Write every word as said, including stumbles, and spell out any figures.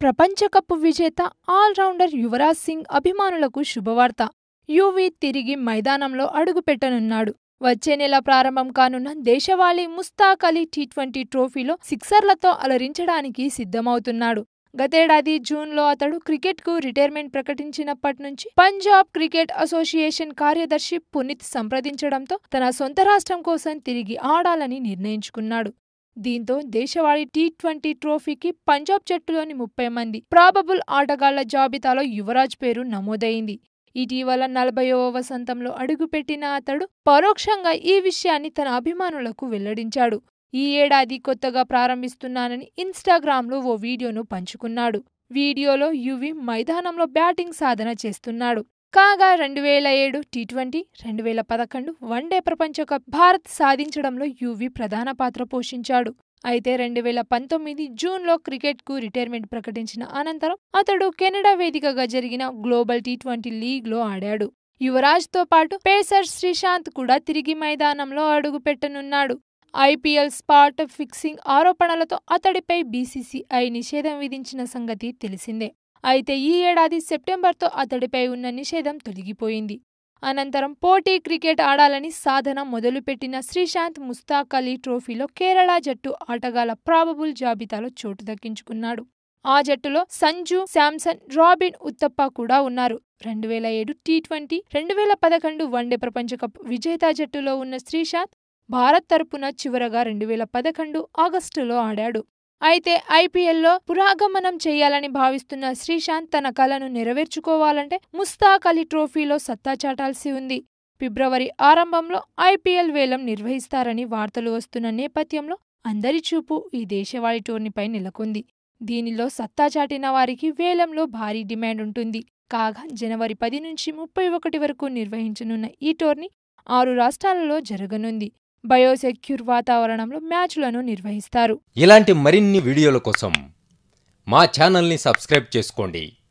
ప్రపంచ కప్ విజేత ఆల్రౌండర్ యువరాజ్ సింగ్ అభిమానులకు శుభవార్త. యువీ తిరిగి మైదానంలో అడుగుపెట్టనున్నాడు. వచ్చే నెల ప్రారంభం కానున్న దేశవాళీ ముస్తాక్ అలీ టీ ట్వంటీ ట్రోఫీలో సిక్సర్లతో అలరించడానికి సిద్ధమవుతున్నాడు. గతేడాది జూన్లో అతడు క్రికెట్కు రిటైర్మెంట్ ప్రకటించినప్పటి నుంచి పంజాబ్ క్రికెట్ అసోసియేషన్ కార్యదర్శి పునీత్ సంప్రదించడంతో తన సొంత రాష్ట్రం కోసం తిరిగి ఆడాలని నిర్ణయించుకున్నాడు. దీంతో దేశవాళీ టీ ట్వంటీ ట్రోఫీకి పంజాబ్ జట్టులోని ముప్పై మంది ప్రాబబుల్ ఆటగాళ్ల జాబితాలో యువరాజ్ పేరు నమోదైంది. ఇటీవల నలభైవ వసంతంలో అడుగుపెట్టిన అతడు పరోక్షంగా ఈ విషయాన్ని తన అభిమానులకు వెల్లడించాడు. ఈ ఏడాది కొత్తగా ప్రారంభిస్తున్నానని ఇన్స్టాగ్రామ్లో ఓ వీడియోను పంచుకున్నాడు. వీడియోలో యువీ మైదానంలో బ్యాటింగ్ సాధన చేస్తున్నాడు. కాగా రెండు వేల ఏడు టీ ట్వంటీ, రెండు వేల పదకొండు వన్డే ప్రపంచ కప్ భారత్ సాధించడంలో యువీ ప్రధాన పాత్ర పోషించాడు. అయితే రెండు వేల పంతొమ్మిది జూన్లో క్రికెట్కు రిటైర్మెంట్ ప్రకటించిన అనంతరం అతడు కెనడా వేదికగా జరిగిన గ్లోబల్ టీ ట్వంటీ లీగ్లో ఆడాడు. యువరాజ్తో పాటు పేసర్ శ్రీశాంత్ కూడా తిరిగి మైదానంలో అడుగుపెట్టనున్నాడు. ఐపీఎల్ స్పాట్ ఫిక్సింగ్ ఆరోపణలతో అతడిపై బీసీసీఐ నిషేధం విధించిన సంగతి తెలిసిందే. అయితే ఈ ఏడాది సెప్టెంబర్తో అతడిపై ఉన్న నిషేధం తొలగిపోయింది. అనంతరం పోటీ క్రికెట్ ఆడాలని సాధన మొదలుపెట్టిన శ్రీశాంత్ ముస్తాక్ అలీ ట్రోఫీలో కేరళ జట్టు ఆటగాళ్ల ప్రాబబుల్ జాబితాలో చోటు దక్కించుకున్నాడు. ఆ జట్టులో సంజు శాంసన్, రాబిన్ ఉత్తప్ప కూడా ఉన్నారు. రెండు వేల ఏడు టీ ట్వంటీ, రెండు వేల పదకొండు వన్డే ప్రపంచ కప్ విజేత జట్టులో ఉన్న శ్రీశాంత్ భారత్ తరపున చివరగా రెండు వేల పదకొండు ఆగస్టులో ఆడాడు. అయితే ఐపీఎల్లో పురాగమనం చేయాలని భావిస్తున్న శ్రీశాంత్ తన కలను నెరవేర్చుకోవాలంటే ముస్తాక్ అలీ ట్రోఫీలో సత్తా చాటాల్సి ఉంది. ఫిబ్రవరి ఆరంభంలో ఐపీఎల్ వేలం నిర్వహిస్తారని వార్తలు వస్తున్న నేపథ్యంలో అందరి చూపు ఈ దేశవాళీ టోర్నీపై నెలకొంది. దీనిలో సత్తా చాటిన వారికి వేలంలో భారీ డిమాండ్ ఉంటుంది. కాగా జనవరి పది నుంచి ముప్పై ఒకటి వరకు నిర్వహించనున్న ఈ టోర్నీ ఆరు రాష్ట్రాలలో జరగనుంది. బయోసెక్యూర్ వాతావరణంలో మ్యాచ్లను నిర్వహిస్తారు. ఇలాంటి మరిన్ని వీడియోల కోసం మా ఛానల్ని సబ్స్క్రైబ్ చేసుకోండి.